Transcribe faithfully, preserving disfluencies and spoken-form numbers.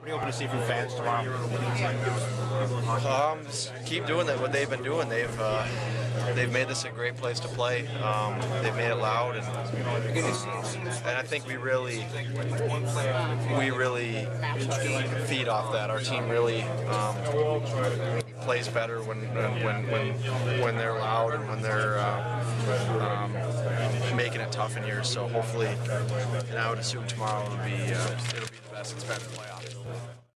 are you hoping to see from fans tomorrow? Um, just keep doing that. What they've been doing, they've uh, they've made this a great place to play. Um, they've made it loud, and and I think we really we really feed off that. Our team really um, plays better when when when when they're loud and when they're uh, um, making it tough in here. So hopefully, and I would assume tomorrow will be uh, it'll be the best it's been in the playoffs.